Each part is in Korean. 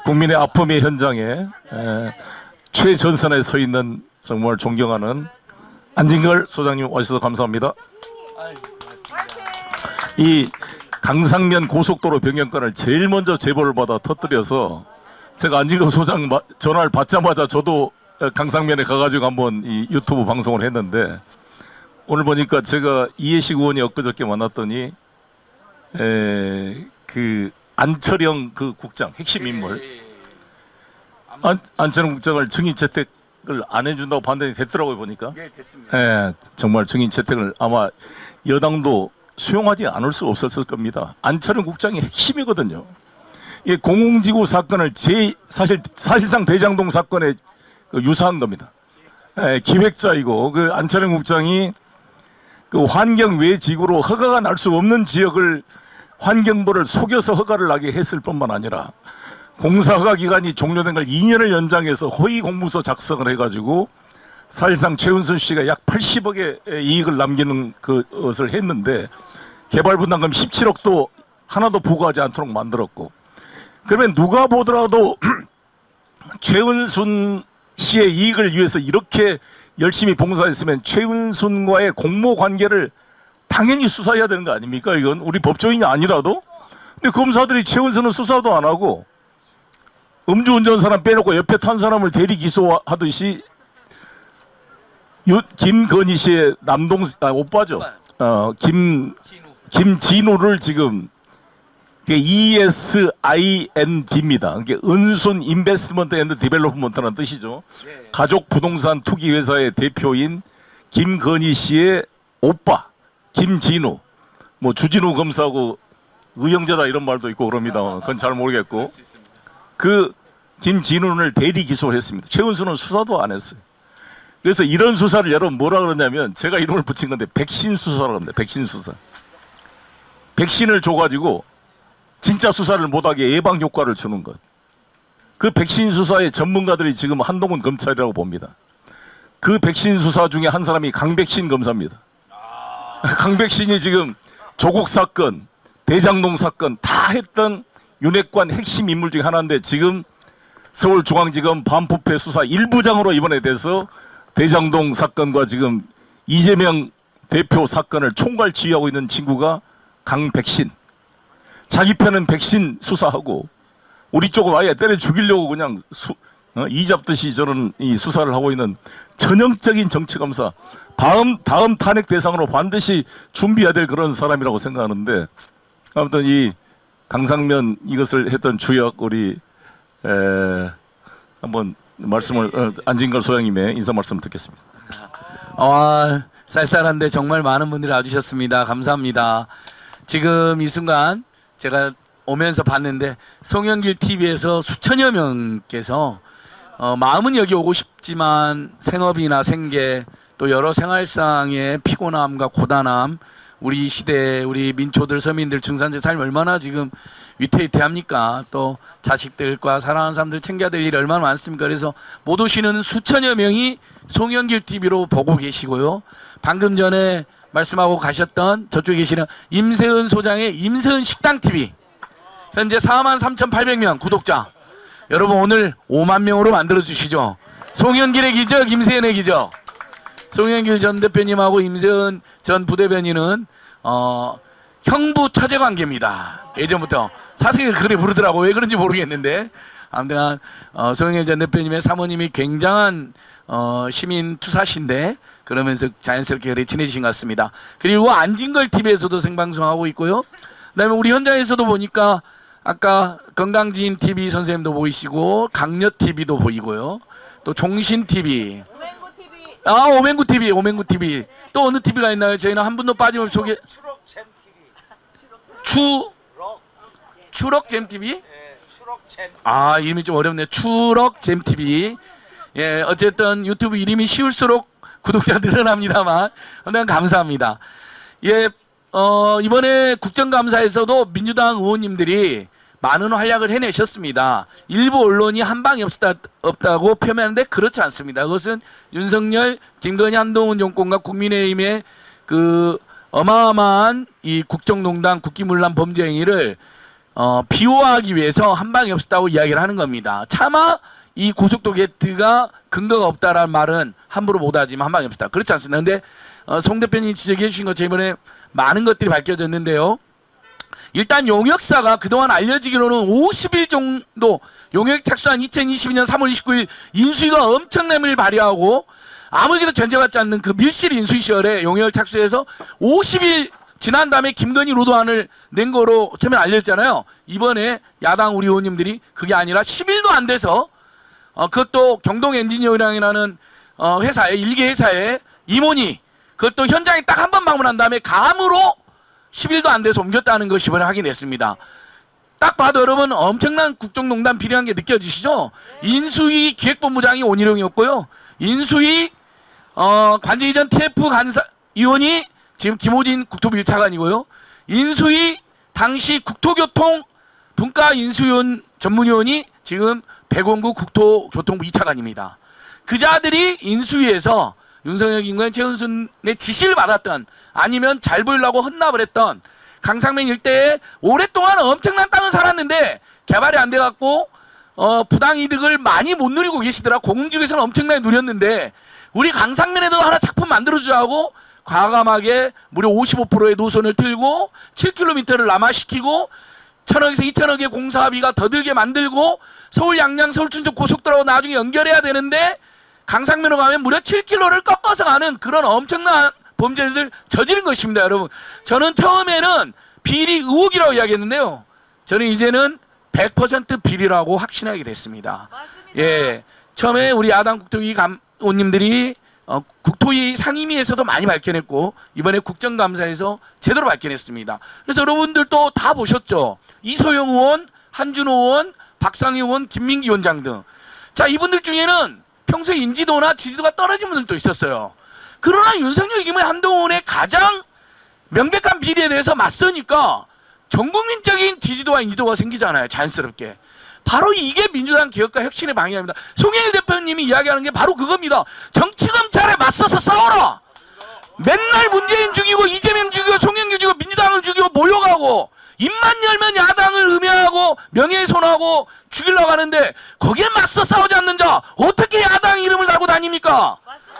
국민의 아픔의 현장에 최전선에 서 있는 정말 존경하는 안진걸 소장님 와주셔서 감사합니다. 이 강상면 고속도로 변경권을 제일 먼저 제보를 받아 터뜨려서 제가 안진걸 소장 전화를 받자마자 저도 강상면에 가가지고 한번 이 유튜브 방송을 했는데, 오늘 보니까 제가 이해식 의원이 엊그저께 만났더니 그 안철영 그 국장 핵심 인물 안철영 국장을 증인 채택을 안 해준다고 판단이 됐더라고요. 보니까 됐습니다. 정말 증인 채택을 아마 여당도 수용하지 않을 수 없었을 겁니다. 안철영 국장이 핵심이거든요. 이 공공지구 사건을 사실상 대장동 사건에 유사한 겁니다. 기획자이고 그 안철영 국장이 그 환경 외 지구로 허가가 날 수 없는 지역을 환경부를 속여서 허가를 나게 했을 뿐만 아니라 공사 허가 기간이 종료된 걸 2년을 연장해서 허위 공문서 작성을 해가지고 사실상 최은순 씨가 약 80억의 이익을 남기는 그것을 했는데 개발 분담금 17억도 하나도 부과하지 않도록 만들었고, 그러면 누가 보더라도 최은순 씨의 이익을 위해서 이렇게 열심히 봉사했으면 최은순과의 공모 관계를 당연히 수사해야 되는 거 아닙니까? 이건 우리 법조인이 아니라도. 근데 검사들이 최은순은 수사도 안 하고 음주운전 사람 빼놓고 옆에 탄 사람을 대리 기소하듯이 김건희 씨의 오빠죠. 김진우를 지금 ESIND입니다. 이게 은순 인베스트먼트 앤드 디벨롭먼트라는 뜻이죠. 가족 부동산 투기 회사의 대표인 김건희 씨의 오빠 김진우, 뭐 주진우 검사하고 의형제다 이런 말도 있고 그럽니다. 그건 잘 모르겠고 그 김진우를 대리 기소했습니다. 최은순은 수사도 안 했어요. 그래서 이런 수사를 여러분 뭐라 그러냐면 제가 이름을 붙인 건데 백신 수사라고 합니다. 백신 수사. 백신을 줘가지고 진짜 수사를 못하게 예방 효과를 주는 것. 그 백신 수사의 전문가들이 지금 한동훈 검찰이라고 봅니다. 그 백신 수사 중에 한 사람이 강백신 검사입니다. 강백신이 지금 조국 사건, 대장동 사건 다 했던 윤핵관 핵심 인물 중에 하나인데 지금 서울중앙지검 반부패 수사 1부장으로 이번에 돼서 대장동 사건과 지금 이재명 대표 사건을 총괄 지휘하고 있는 친구가 강백신. 자기 편은 백신 수사하고 우리 쪽은 아예 때려 죽이려고 그냥 이 잡듯이 저런 이 수사를 하고 있는 전형적인 정치검사. 다음 탄핵 대상으로 반드시 준비해야 될 그런 사람이라고 생각하는데, 아무튼 이 강상면 이것을 했던 주역 우리 한번 말씀을 안진걸 소장님의 인사 말씀을 듣겠습니다. 쌀쌀한데 정말 많은 분들이 와주셨습니다. 감사합니다. 지금 이 순간 제가 오면서 봤는데 송영길 TV에서 수천여 명께서 마음은 여기 오고 싶지만 생업이나 생계 또 여러 생활상의 피곤함과 고단함, 우리 시대 우리 민초들 서민들 중산층 삶 얼마나 지금 위태위태합니까? 또 자식들과 사랑하는 사람들 챙겨야 될 일이 얼마나 많습니까? 그래서 못 오시는 수천여 명이 송영길 TV로 보고 계시고요. 방금 전에 말씀하고 가셨던 저쪽에 계시는 임세은 소장의 임세은 식당 TV 현재 43,800명 구독자. 여러분 오늘 5만 명으로 만들어 주시죠. 송영길의 기적, 임세은의 기적. 송영길 전 대표님하고 임세은 전 부대변인은 형부 처제 관계입니다. 예전부터 사색을 그래 부르더라고. 왜 그런지 모르겠는데 아무튼 송영길 전 대표님의 사모님이 굉장한 시민 투사신데 그러면서 자연스럽게 그래 친해지신 것 같습니다. 그리고 안진걸 TV에서도 생방송하고 있고요. 그다음에 우리 현장에서도 보니까 아까 건강지인 TV 선생님도 보이시고 강력 TV도 보이고요. 또 종신 TV, 오맹구 TV, 오맹구 TV. 또 어느 TV가 있나요? 저희는 한 분도 빠짐없이 소개. 추럭잼 TV. 추럭잼 TV? 네, 추럭잼. 이름이 좀 어렵네. 추럭잼 TV. 예, 어쨌든 유튜브 이름이 쉬울수록 구독자 늘어납니다만, 감사합니다. 예, 이번에 국정감사에서도 민주당 의원님들이 많은 활약을 해내셨습니다. 일부 언론이 한 방이 없다고 표현하는데 그렇지 않습니다. 그것은 윤석열, 김건희, 한동훈 정권과 국민의힘의 그 어마어마한 이 국정농단, 국기문란 범죄 행위를 비호하기 위해서 한 방이 없었다고 이야기를 하는 겁니다. 차마 이 고속도로 게이트가 근거가 없다라는 말은 함부로 못하지만 한 방이 없었다. 그렇지 않습니다. 근데 송 대표님이 지적해 주신 것처럼 이번에 많은 것들이 밝혀졌는데요. 일단 용역사가 그동안 알려지기로는 50일 정도 용역 착수한 2022년 3월 29일 인수위가 엄청난 힘을 발휘하고 아무에게도 견제받지 않는 그 밀실 인수위 시절에 용역을 착수해서 50일 지난 다음에 김건희 로드안을 낸 거로 처음에 알렸잖아요. 이번에 야당 우리 의원님들이 그게 아니라 10일도 안 돼서 그것도 경동 엔지니어링이라는 회사의 일개 회사의 임원이 그것도 현장에 딱 한 번 방문한 다음에 감으로 10일도 안 돼서 옮겼다는 것이 이번에 확인됐습니다. 딱 봐도 여러분 엄청난 국정농단 비리한 게 느껴지시죠? 인수위 기획본부장이 원희룡이었고요. 인수위 관제 이전 TF 간사 위원이 지금 김호진 국토부 1차관이고요. 인수위 당시 국토교통 분과 인수위원 전문위원이 지금 백원구 국토교통부 2차관입니다. 그 자들이 인수위에서 윤석열 김건희 최은순의 지시를 받았던 아니면 잘 보이려고 헌납을 했던 강상면 일대에 오랫동안 엄청난 땅을 살았는데 개발이 안 돼갖고 부당이득을 많이 못 누리고 계시더라. 공공지구에서는 엄청나게 누렸는데 우리 강상면에도 하나 작품 만들어주자고 과감하게 무려 55%의 노선을 틀고 7km를 남하시키고 1,000억에서 2,000억의 공사비가 더 들게 만들고 서울 양양 서울 춘천 고속도로하고 나중에 연결해야 되는데 강상면으로 가면 무려 7km를 꺾어서 가는 그런 엄청난 범죄를 저지른 것입니다. 여러분 저는 처음에는 비리 의혹이라고 이야기했는데요. 저는 이제는 100% 비리라고 확신하게 됐습니다. 맞습니다. 예, 처음에 우리 야당 국토위 감원님들이 국토위 상임위에서도 많이 밝혀냈고 이번에 국정감사에서 제대로 밝혀냈습니다. 그래서 여러분들도 다 보셨죠. 이소영 의원, 한준호 의원, 박상희 의원, 김민기 위원장 등. 자, 이분들 중에는 평소에 인지도나 지지도가 떨어진 분들도 있었어요. 그러나 윤석열 김의 한동훈의 가장 명백한 비리에 대해서 맞서니까 전국민적인 지지도와 인지도가 생기잖아요. 자연스럽게. 바로 이게 민주당 개혁과 혁신의 방향입니다. 송영길 대표님이 이야기하는 게 바로 그겁니다. 정치검찰에 맞서서 싸워라. 맨날 문재인 죽이고 이재명 죽이고 송영길 죽이고 민주당을 죽이고 몰려가고 입만 열면 야당을 음해하고 명예훼손하고 죽이려고 하는데 거기에 맞서 싸우지 않는 자 어떻게 야당 이름을 달고 다닙니까?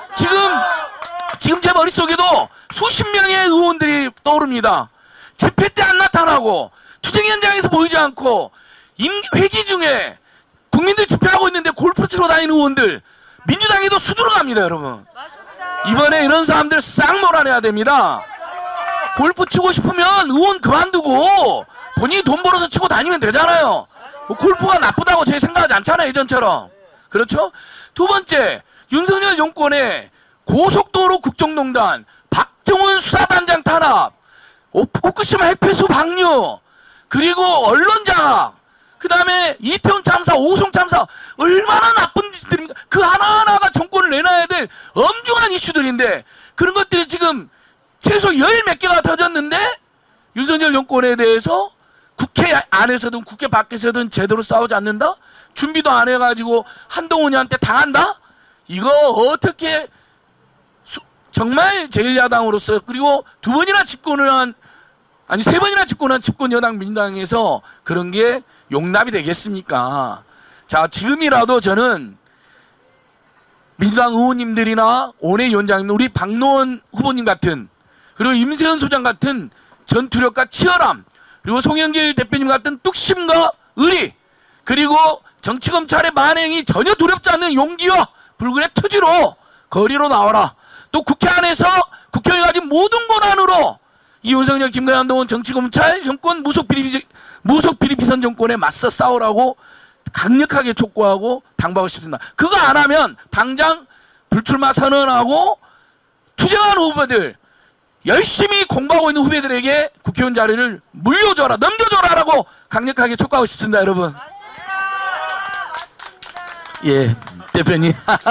지금 제 머릿속에도 수십 명의 의원들이 떠오릅니다. 집회 때 안 나타나고 투쟁 현장에서 보이지 않고 회기 중에 국민들 집회하고 있는데 골프 치러 다니는 의원들 민주당에도 수두룩합니다. 여러분 맞습니다. 이번에 이런 사람들 싹 몰아내야 됩니다. 골프 치고 싶으면 의원 그만두고 본인이 돈 벌어서 치고 다니면 되잖아요. 뭐 골프가 나쁘다고 제 생각하지 않잖아요. 예전처럼. 그렇죠? 두 번째 윤석열 정권의 고속도로 국정농단 박정훈 수사단장 탄압 후쿠시마 핵폐수 방류 그리고 언론 장악 그 다음에 이태원 참사 오송 참사 얼마나 나쁜 짓들입니까? 그 하나하나가 정권을 내놔야 될 엄중한 이슈들인데 그런 것들이 지금 최소 열 몇 개가 터졌는데 윤석열 정권에 대해서 국회 안에서든 국회 밖에서든 제대로 싸우지 않는다? 준비도 안 해가지고 한동훈이한테 당한다? 이거 어떻게 정말 제1야당으로서 그리고 두 번이나 집권을 한 아니 세 번이나 집권한 집권 여당 민주당에서 그런 게 용납이 되겠습니까? 자 지금이라도 저는 민주당 의원님들이나 원외위원장님 우리 박노원 후보님 같은 그리고 임세현 소장 같은 전투력과 치열함 그리고 송영길 대표님 같은 뚝심과 의리 그리고 정치검찰의 만행이 전혀 두렵지 않는 용기와 불굴의 투지로 거리로 나와라. 또 국회 안에서 국회의원이 가진 모든 권한으로 이 윤석열 김건희 한동훈 정치검찰 정권 무속 비리 비선 정권에 맞서 싸우라고 강력하게 촉구하고 당부하고 싶습니다. 그거 안 하면 당장 불출마 선언하고 투쟁하는 후보들 열심히 공부하고 있는 후배들에게 국회의원 자리를 물려줘라 넘겨줘라라고 강력하게 촉구하고 싶습니다. 여러분. 맞습니다. 예 대표님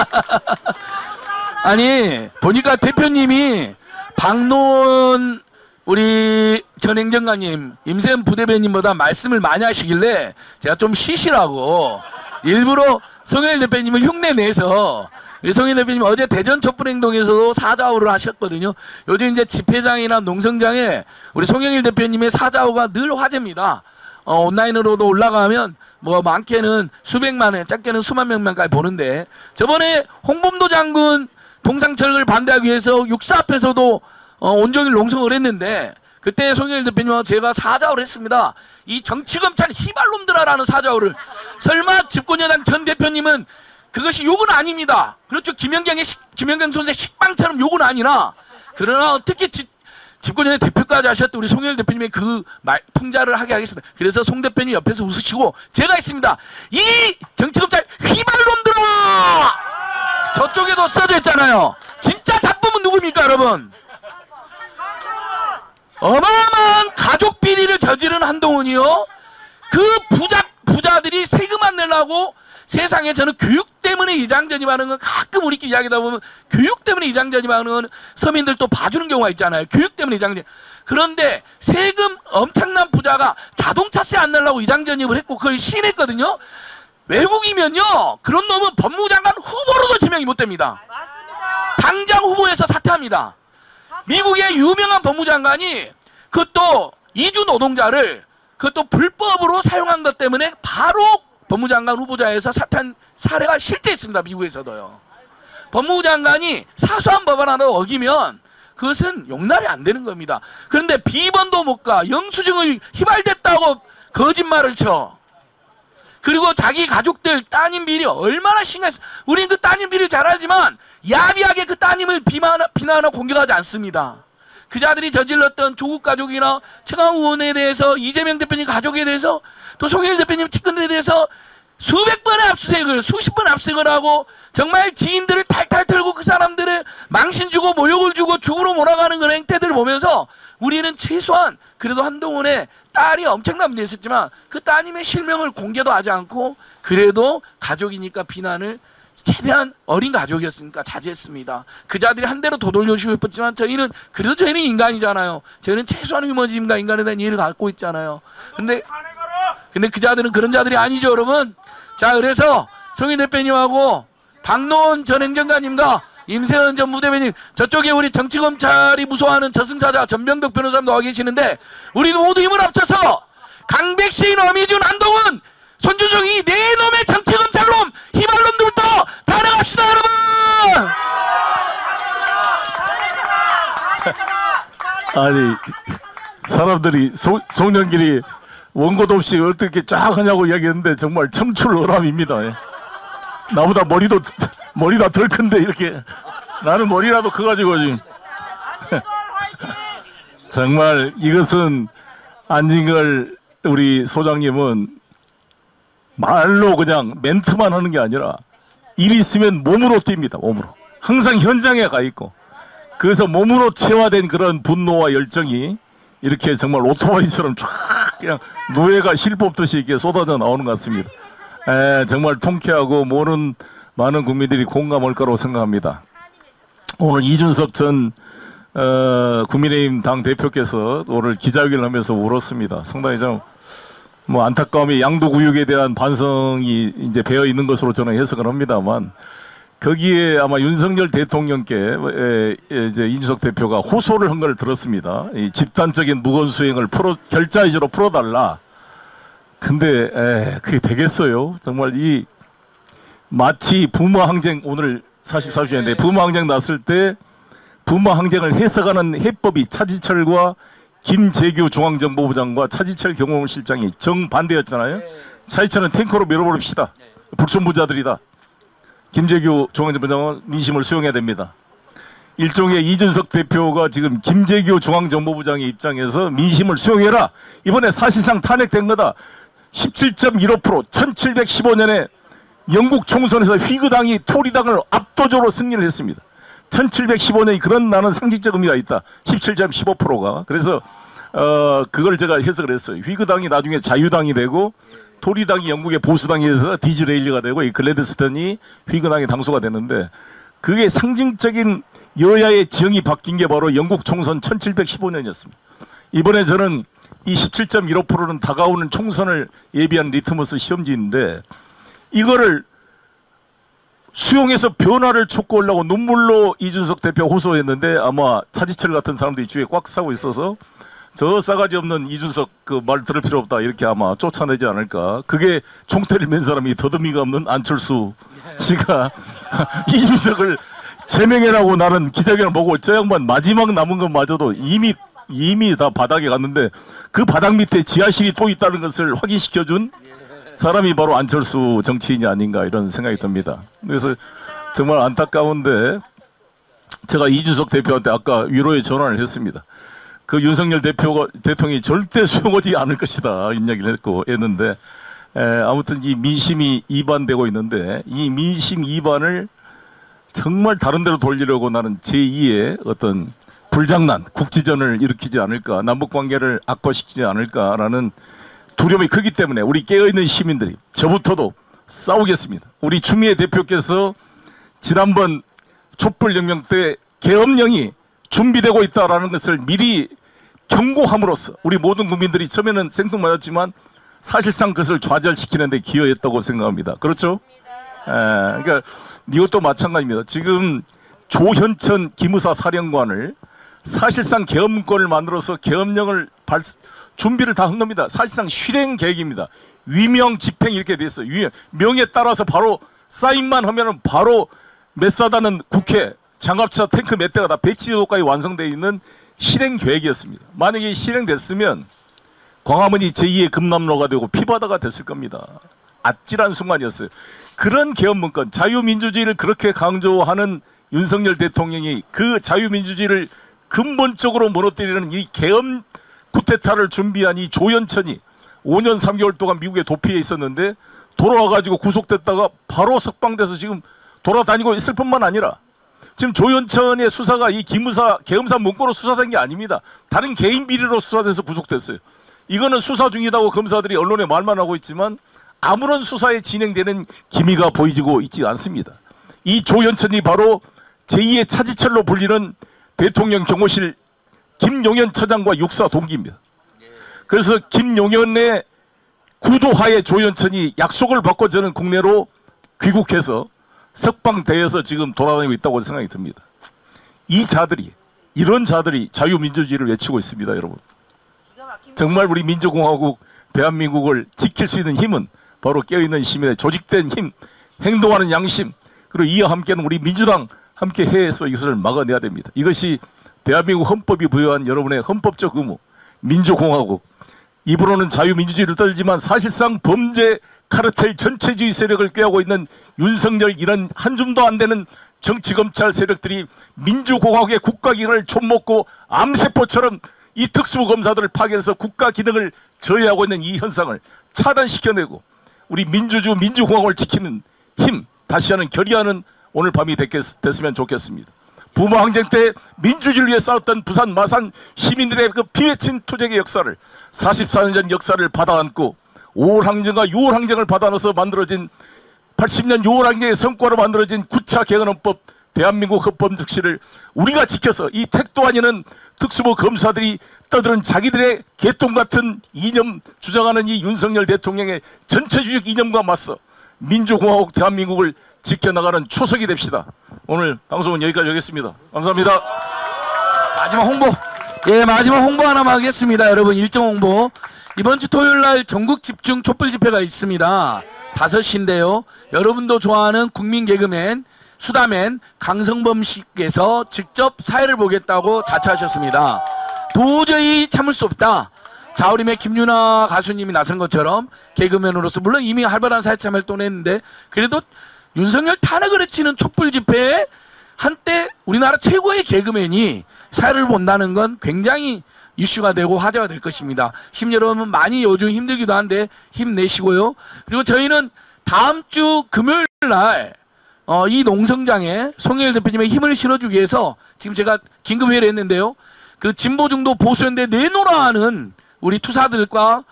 아니 보니까 대표님이 박노원 우리 전 행정관님 임세현 부대변인보다 말씀을 많이 하시길래 제가 좀 쉬시라고 일부러 송영길 대표님을 흉내내서 우리 송영길 대표님 어제 대전 촛불행동에서도 사자호를 하셨거든요. 요즘 이제 집회장이나 농성장에 우리 송영길 대표님의 사자호가 늘 화제입니다. 온라인으로도 올라가면 뭐 많게는 수백만 회, 작게는 수만 명만까지 보는데 저번에 홍범도 장군 동상철을 반대하기 위해서 육사 앞에서도 온종일 농성을 했는데 그때 송영길 대표님과 제가 사자를 했습니다. 이 정치검찰 희발놈들아라는 사자를. 설마 집권여당 전 대표님은 그것이 욕은 아닙니다. 그렇죠. 김연경 선생 식빵처럼 욕은 아니라 그러나 어떻게 집권여당 대표까지 하셨던 우리 송영길 대표님의 그 풍자를 하게 하겠습니다. 그래서 송 대표님 옆에서 웃으시고 제가 했습니다. 이 정치검찰 휘발놈들아! 저쪽에도 써져 있잖아요. 진짜 잡범은 누굽니까 여러분? 어마어마한 가족 비리를 저지른 한동훈이요. 그 부자들이 세금 안 내려고 세상에 저는 교육 때문에 이장전입하는 건 가끔 우리끼리 이야기하다 보면 교육 때문에 이장전입하는 건 서민들 또 봐주는 경우가 있잖아요. 교육 때문에 이장전. 그런데 세금 엄청난 부자가 자동차세 안 내려고 이장전입을 했고 그걸 시인했거든요. 외국이면요 그런 놈은 법무부 장관 후보로도 지명이 못 됩니다. 맞습니다. 당장 후보에서 사퇴합니다. 미국의 유명한 법무장관이 그것도 이주 노동자를 그것도 불법으로 사용한 것 때문에 바로 법무장관 후보자에서 사퇴한 사례가 실제 있습니다. 미국에서도요. 법무부 장관이 사소한 법안 하나 어기면 그것은 용납이 안 되는 겁니다. 그런데 비번도 못 가 영수증을 휘발됐다고 거짓말을 쳐. 그리고 자기 가족들 따님 비리 얼마나 심각했어. 우리는 그 따님 비리를 잘 알지만 야비하게 그 따님을 비난하거나 공격하지 않습니다. 그 자들이 저질렀던 조국 가족이나 최강욱 의원에 대해서 이재명 대표님 가족에 대해서 또 송영길 대표님 측근들에 대해서 수백 번의 압수수색을 수십 번 압수수색을 하고 정말 지인들을 탈탈 털고 그 사람들을 망신 주고 모욕을 주고 죽으러 몰아가는 그런 행태들을 보면서 우리는 최소한 그래도 한동훈의 딸이 엄청난 문제 있었지만 그 따님의 실명을 공개도 하지 않고 그래도 가족이니까 비난을 최대한 어린 가족이었으니까 자제했습니다. 그 자들이 한 대로 더 돌려주고 싶었지만 저희는 그래도 저희는 인간이잖아요. 저희는 최소한 휴머즘과 인간에 대한 이해를 갖고 있잖아요. 근데 그 자들은 그런 자들이 아니죠 여러분. 자 그래서 송일 대표님하고 박노원 전 행정관님과 임세은 전 부대변인 저쪽에 우리 정치검찰이 무서워하는 저승사자 전병덕 변호사님 나와 계시는데 우리도 모두 힘을 합쳐서 강백신, 어미준, 한동훈, 손주정이 네 놈의 정치검찰놈 희발놈들부터 다 나갑시다 여러분. 아니 사람들이 송영길이 원고도 없이 어떻게 쫙 하냐고 이야기했는데 정말 청출어람입니다. 예. 나보다 머리가 덜 큰데 이렇게 나는 머리라도 커가지고 지금 정말 이것은 안진걸 우리 소장님은 말로 그냥 멘트만 하는 게 아니라 일 있으면 몸으로 뜁니다. 몸으로 항상 현장에 가 있고 그래서 몸으로 체화된 그런 분노와 열정이 이렇게 정말 오토바이처럼 쫙 그냥 노예가 실 뽑듯이 이렇게 쏟아져 나오는 것 같습니다. 정말 통쾌하고 모든 많은 국민들이 공감할 거라고 생각합니다. 오늘 이준석 전 국민의힘 당 대표께서 오늘 기자회견을 하면서 울었습니다. 상당히 좀 뭐 안타까움이 양도구역에 대한 반성이 이제 배어 있는 것으로 저는 해석을 합니다만 거기에 아마 윤석열 대통령께 이제 이준석 대표가 호소를 한 걸 들었습니다. 이 집단적인 무건 수행을 결자이지로 풀어달라. 근데 그게 되겠어요? 정말 이 마치 부모 항쟁 오늘 44주년인데 부모 항쟁 났을 때 부모 항쟁을 해석하는 해법이 차지철과 김재규 중앙정보부장과 차지철 경호실장이 정반대였잖아요. 차지철은 탱커로 밀어버립시다. 불순부자들이다. 김재규 중앙정보부장은 민심을 수용해야 됩니다. 일종의 이준석 대표가 지금 김재규 중앙정보부장의 입장에서 민심을 수용해라. 이번에 사실상 탄핵된 거다. 17.15% 1715년에 영국 총선에서 휘그당이 토리당을 압도적으로 승리를 했습니다. 1715년이 그런 나는 상징적 의미가 있다. 17.15%가. 그래서 그걸 제가 해석을 했어요. 휘그당이 나중에 자유당이 되고 토리당이 영국의 보수당이 돼서 디즈레일리가 되고 이 글래드스턴이 휘그당의 당수가 되는데 그게 상징적인 여야의 지형이 바뀐 게 바로 영국 총선 1715년이었습니다. 이번에 저는 이 17.15%는 다가오는 총선을 예비한 리트머스 시험지인데 이거를 수용해서 변화를 촉구하려고 눈물로 이준석 대표 호소했는데 아마 차지철 같은 사람들이 주위에 꽉 차고 있어서 저 싸가지 없는 이준석 그 말 들을 필요 없다 이렇게 아마 쫓아내지 않을까. 그게 총태를 맨 사람이 더듬이가 없는 안철수 씨가 이준석을 제명해라고 나는 기자회견을 보고 저 양반 마지막 남은 것마저도 이미 다 바닥에 갔는데 그 바닥 밑에 지하실이 또 있다는 것을 확인시켜준 사람이 바로 안철수 정치인이 아닌가 이런 생각이 듭니다. 그래서 정말 안타까운데 제가 이준석 대표한테 아까 위로의 전화를 했습니다. 그 윤석열 대통령이 절대 수용하지 않을 것이다 이야기를 했는데 아무튼 이 민심이 이반되고 있는데 이 민심 이반을 정말 다른 데로 돌리려고 나는 제2의 어떤 불장난, 국지전을 일으키지 않을까, 남북관계를 악화시키지 않을까라는 두려움이 크기 때문에 우리 깨어있는 시민들이 저부터도 싸우겠습니다. 우리 추미애 대표께서 지난번 촛불혁명 때 계엄령이 준비되고 있다는 것을 미리 경고함으로써 우리 모든 국민들이 처음에는 생뚱맞았지만 사실상 그것을 좌절시키는 데 기여했다고 생각합니다. 그렇죠? 그러니까 이것도 마찬가지입니다. 지금 조현천 기무사 사령관을 사실상 계엄권을 만들어서 계엄령을 준비를 다 한 겁니다. 사실상 실행 계획입니다. 위명 집행 이렇게 돼 있어요. 명에 따라서 바로 사인만 하면은 바로 메사다는 국회 장갑차 탱크 몇 대가 다 배치도까지 완성되어 있는 실행 계획이었습니다. 만약에 실행됐으면 광화문이 제2의 금남로가 되고 피바다가 됐을 겁니다. 아찔한 순간이었어요. 그런 계엄문건, 자유민주주의를 그렇게 강조하는 윤석열 대통령이 그 자유민주주의를 근본적으로 무너뜨리는 이 계엄 쿠데타를 준비한 이 조현천이 5년 3개월 동안 미국에 도피해 있었는데 돌아와가지고 구속됐다가 바로 석방돼서 지금 돌아다니고 있을 뿐만 아니라 지금 조현천의 수사가 이 기무사 계엄사 문건으로 수사된 게 아닙니다. 다른 개인 비리로 수사돼서 구속됐어요. 이거는 수사 중이다고 검사들이 언론에 말만 하고 있지만 아무런 수사에 진행되는 기미가 보이지고 있지 않습니다. 이 조현천이 바로 제2의 차지철로 불리는 대통령 경호실 김용현 처장과 육사 동기입니다. 그래서 김용현의 구도하에 조현천이 약속을 받고 저는 국내로 귀국해서 석방되어서 지금 돌아다니고 있다고 생각이 듭니다. 이런 자들이 자유민주주의를 외치고 있습니다, 여러분. 정말 우리 민주공화국 대한민국을 지킬 수 있는 힘은 바로 깨어있는 시민의 조직된 힘, 행동하는 양심, 그리고 이와 함께는 우리 민주당 함께 해서 이것을 막아내야 됩니다. 이것이 대한민국 헌법이 부여한 여러분의 헌법적 의무, 민주공화국. 입으로는 자유민주주의를 떨지만 사실상 범죄 카르텔 전체주의 세력을 꾀하고 있는 윤석열 이런 한 줌도 안 되는 정치검찰 세력들이 민주공화국의 국가기능을 좀먹고 암세포처럼 이 특수부 검사들을 파견해서 국가 기능을 저해하고 있는 이 현상을 차단시켜내고 우리 민주공화국을 지키는 힘 다시 하는 결의하는 오늘 밤이 됐으면 좋겠습니다. 부모항쟁 때 민주주의를 위해 싸웠던 부산 마산 시민들의 그 피맺힌 투쟁의 역사를 44년 전 역사를 받아안고 5월 항쟁과 6월 항쟁을 받아넣어서 만들어진 80년 6월 항쟁의 성과로 만들어진 9차 개헌헌법 대한민국 헌법 즉시를 우리가 지켜서 이 택도 아니는 특수부 검사들이 떠드는 자기들의 개똥 같은 이념 주장하는 이 윤석열 대통령의 전체주의적 이념과 맞서 민주공화국 대한민국을 지켜나가는 초석이 됩시다. 오늘 방송은 여기까지 하겠습니다. 감사합니다. 마지막 홍보. 예, 마지막 홍보 하나만 하겠습니다. 여러분 일정 홍보. 이번 주 토요일 날 전국 집중 촛불 집회가 있습니다. 5시인데요. 여러분도 좋아하는 국민 개그맨 수다맨 강성범 씨께서 직접 사회를 보겠다고 자처하셨습니다. 도저히 참을 수 없다. 자우림의 김유나 가수님이 나선 것처럼 개그맨으로서 물론 이미 활발한 사회 참여를 또 했는데 그래도 윤석열 탄핵을 외치는 촛불 집회에 한때 우리나라 최고의 개그맨이 사회를 본다는 건 굉장히 이슈가 되고 화제가 될 것입니다. 시민 여러분 많이 요즘 힘들기도 한데 힘내시고요. 그리고 저희는 다음 주 금요일 날 이 농성장에 송영길 대표님의 힘을 실어주기 위해서 지금 제가 긴급회의를 했는데요. 그 진보중도 보수연대 내노라 하는 우리 투사들과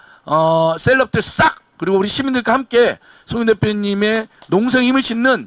셀럽들 싹 그리고 우리 시민들과 함께 송영길 대표님의 농성에 힘을 싣는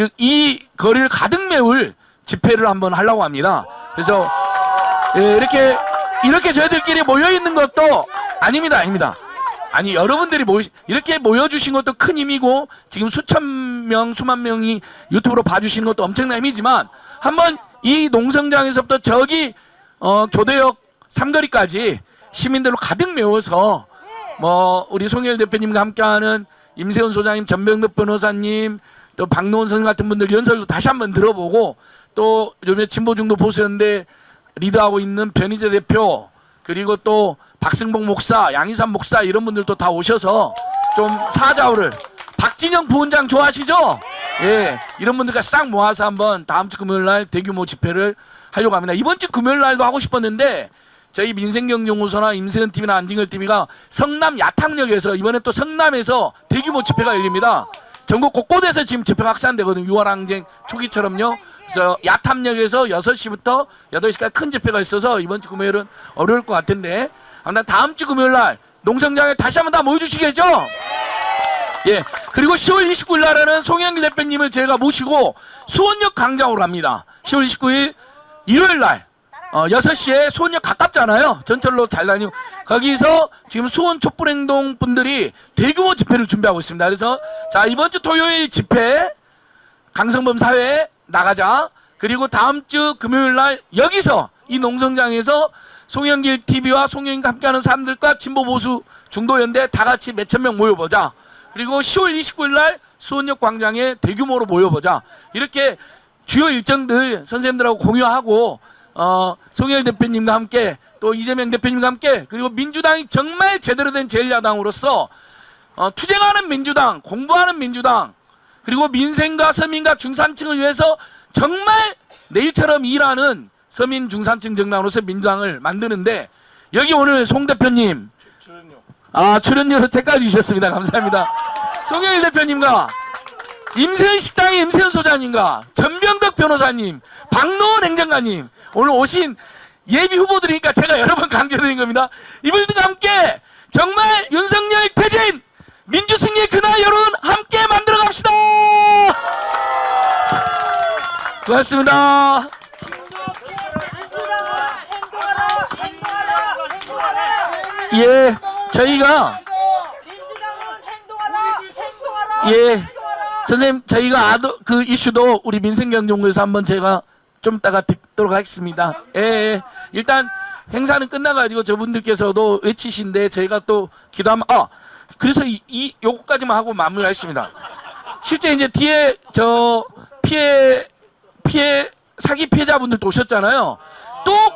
이 거리를 가득 메울 집회를 한번 하려고 합니다. 그래서 예, 이렇게 저희들끼리 모여있는 것도 아닙니다. 아니 여러분들이 이렇게 모여주신 것도 큰 힘이고 지금 수천 명 수만 명이 유튜브로 봐주시는 것도 엄청난 힘이지만 한번 이 농성장에서부터 저기 교대역 삼거리까지 시민들로 가득 메워서 뭐 우리 송혜일 대표님과 함께하는 임세훈 소장님, 전병덕 변호사님, 또 박노원 선생님 같은 분들 연설도 다시 한번 들어보고 또 요즘에 진보중도 보수연대 리드하고 있는 변희재 대표 그리고 또 박승복 목사, 양희삼 목사 이런 분들도 다 오셔서 좀 사자우를 박진영 부원장 좋아하시죠? 예, 이런 분들과 싹 모아서 한번 다음 주 금요일 날 대규모 집회를 하려고 합니다. 이번 주 금요일 날도 하고 싶었는데 저희 민생경제연구소나 임세은 TV나 안진걸 TV가 성남 야탕역에서 이번에 또 성남에서 대규모 집회가 열립니다. 전국 곳곳에서 지금 집회가 확산되거든요. 6월 항쟁 초기처럼요. 그래서 야탐역에서 6시부터 8시까지 큰 집회가 있어서 이번 주 금요일은 어려울 것 같은데 아무튼 다음 주 금요일 날 농성장에 다시 한번 다 모여주시겠죠? 예. 그리고 10월 29일 날에는 송영길 대표님을 제가 모시고 수원역 광장으로 갑니다. 10월 29일 일요일 날 6시에 수원역 가깝잖아요. 전철로 잘 다니고 거기서 지금 수원 촛불행동 분들이 대규모 집회를 준비하고 있습니다. 그래서 자 이번 주 토요일 집회 강성범 사회 나가자. 그리고 다음 주 금요일 날 여기서 이 농성장에서 송영길 TV와 송영길과 함께하는 사람들과 진보보수 중도연대 다 같이 몇천 명 모여보자. 그리고 10월 29일 날 수원역 광장에 대규모로 모여보자. 이렇게 주요 일정들 선생님들하고 공유하고 송혜일 대표님과 함께 또 이재명 대표님과 함께 그리고 민주당이 정말 제대로 된 제1야당으로서 투쟁하는 민주당, 공부하는 민주당 그리고 민생과 서민과 중산층을 위해서 정말 내일처럼 일하는 서민 중산층 정당으로서 민주당을 만드는데 여기 오늘 송 대표님 출연료 책까지 주셨습니다. 감사합니다. 송혜일 대표님과 임세은 식당의 임세은 소장님과 전병덕 변호사님, 박노원 행정관님 오늘 오신 예비 후보들이니까 제가 여러 번 강조드린 겁니다. 이분들과 함께 정말 윤석열 퇴진 민주승리의 그날 여러분 함께 만들어 갑시다. 고맙습니다. 예, 저희가 예, 선생님 저희가 그 이슈도 우리 민생경제연구소에서 한번 제가 좀 이따가 듣도록 하겠습니다. 예, 일단 행사는 끝나가지고 저분들께서도 외치신데 저희가 또 기도하면 그래서 요거까지만 하고 마무리하겠습니다. 실제 이제 뒤에 저 사기 피해자분들도 오셨잖아요. 또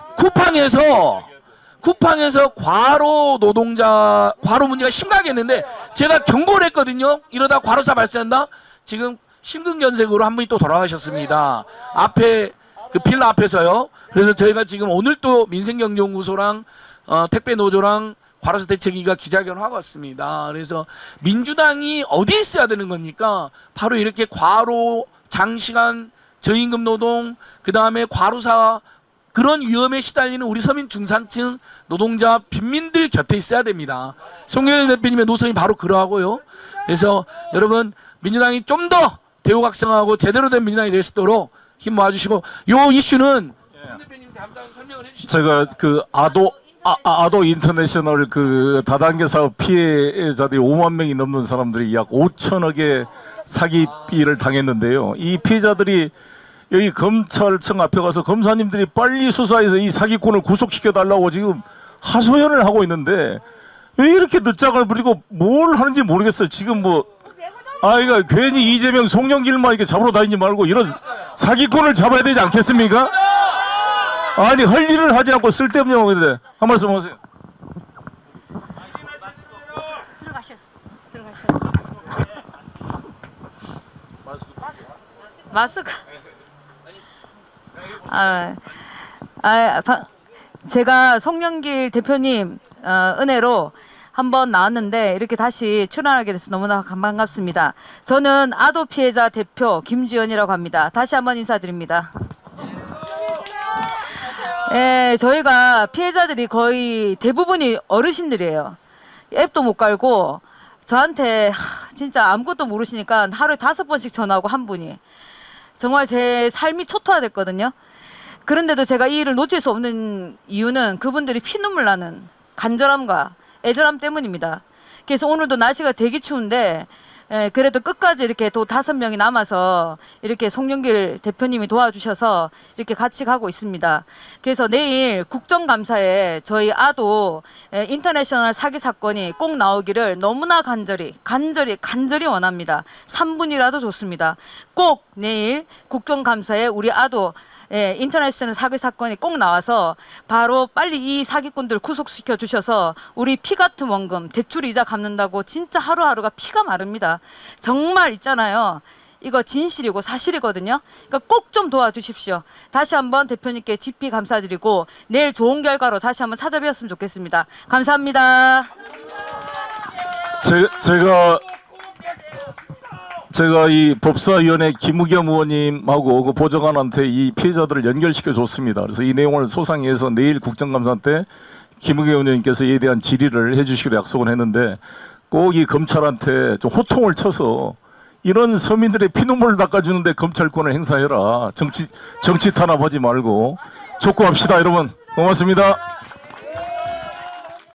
쿠팡에서 과로 문제가 심각했는데 제가 경고를 했거든요. 이러다 과로사 발생한다. 지금 심근경색으로 한 분이 또 돌아가셨습니다. 앞에 그 빌라 앞에서요. 그래서 저희가 지금 오늘 또 민생경제연구소랑 택배노조랑 과로사 대책위가 기자회견을 하고 왔습니다. 그래서 민주당이 어디에 있어야 되는 겁니까? 바로 이렇게 과로, 장시간, 저임금 노동, 그 다음에 과로사 그런 위험에 시달리는 우리 서민 중산층 노동자 빈민들 곁에 있어야 됩니다. 송영길 대표님의 노선이 바로 그러하고요. 그래서 여러분 민주당이 좀 더 대우각성하고 제대로 된 민주당이 될 수 있도록 힘 모아주시고 요 이슈는 송 대표님 잠깐 설명을 해주시죠. 제가 그 아도 인터내셔널 그 다단계 사업 피해자들이 5만 명이 넘는 사람들이 약 5천억의 사기비를 당했는데요. 이 피해자들이 여기 검찰청 앞에 가서 검사님들이 빨리 수사해서 이 사기꾼을 구속시켜 달라고 지금 하소연을 하고 있는데 왜 이렇게 늦장을 부리고 뭘 하는지 모르겠어요. 지금 이거 괜히 이재명 송영길만 이렇게 잡으러 다니지 말고 이런 사기꾼을 잡아야 되지 않겠습니까? 아니 할 일을 하지 않고 쓸데없는 하고 있는데 한 말씀 하세요. 마스크. 제가 송영길 대표님 은혜로 한번 나왔는데 이렇게 다시 출연하게 돼서 너무나 반갑습니다. 저는 아도 피해자 대표 김주연이라고 합니다. 다시 한번 인사드립니다. 예, 저희가 피해자들이 거의 대부분이 어르신들이에요. 앱도 못 깔고 저한테 진짜 아무것도 모르시니까 하루에 5번씩 전화하고 한 분이 정말 제 삶이 초토화됐거든요. 그런데도 제가 이 일을 놓칠 수 없는 이유는 그분들이 피눈물 나는 간절함과 애절함 때문입니다. 그래서 오늘도 날씨가 되게 추운데 예, 그래도 끝까지 이렇게 또 5명이 남아서 이렇게 송영길 대표님이 도와주셔서 이렇게 같이 가고 있습니다. 그래서 내일 국정감사에 저희 아도 인터내셔널 사기 사건이 꼭 나오기를 너무나 간절히 원합니다. 3분이라도 좋습니다. 꼭 내일 국정감사에 우리 아도 인터내셔널 사기 사건이 꼭 나와서 바로 빨리 이 사기꾼들 구속시켜 주셔서 우리 피 같은 원금 대출 이자 갚는다고 진짜 하루하루가 피가 마릅니다. 정말 있잖아요. 이거 진실이고 사실이거든요. 그러니까 꼭 좀 도와주십시오. 다시 한번 대표님께 깊이 감사드리고 내일 좋은 결과로 다시 한번 찾아뵈었으면 좋겠습니다. 감사합니다. 제가 이 법사위원회 김우겸 의원님하고 그 보좌관한테 이 피해자들을 연결시켜 줬습니다. 그래서 이 내용을 소상해서 내일 국정감사 때 김우겸 의원님께서 이에 대한 질의를 해주시기로 약속을 했는데 꼭 이 검찰한테 좀 호통을 쳐서 이런 서민들의 피눈물을 닦아주는데 검찰권을 행사해라. 정치 탄압하지 말고 촉구합시다, 여러분. 고맙습니다.